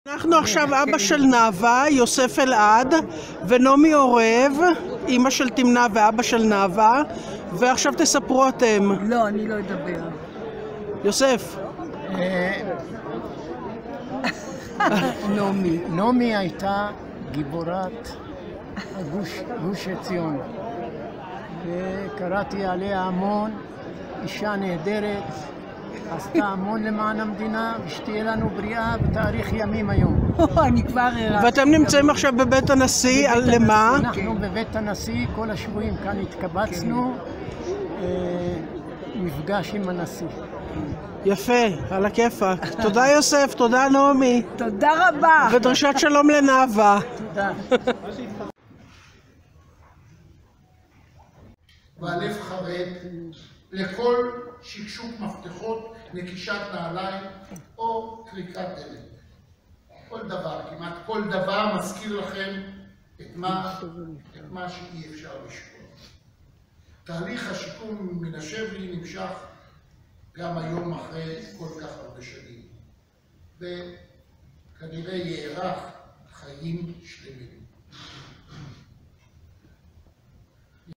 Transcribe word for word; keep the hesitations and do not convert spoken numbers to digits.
אנחנו עכשיו אבא של נאווה, יוסף אלעד, ונעמי עורב, אמא של תמנה ואבא של נאווה, ועכשיו תספרו אתם. לא, אני לא אדבר. יוסף. נעמי. נעמי הייתה גיבורת גוש עציון, וקראתי עליה המון, אישה נהדרת, עשתה המון למען המדינה, ושתהיה לנו בריאה בתאריך ימים היום. אני כבר הראה. ואתם נמצאים עכשיו בבית הנשיא, על למה? אנחנו בבית הנשיא, כל השבועים כאן התקבצנו, מפגש עם הנשיא. יפה, על הכיפק. תודה יוסף, תודה נעמי. תודה רבה. ודרישת שלום לנאווה. תודה. והלב חרד לכל שקשוק מפתחות, נקישת נעליים או טריקת דלת. כל דבר, כמעט כל דבר מזכיר לכם את מה, את מה שאי אפשר לשכוח. תהליך השיקום מן השבי נמשך גם היום אחרי כל כך הרבה שנים, וכנראה יארך חיים שלמים.